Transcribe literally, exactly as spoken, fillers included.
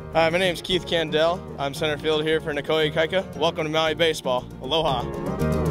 Hi, my name is Keith Kendel. I'm center field here for Koa Ikaika. Welcome to Maui Baseball. Aloha.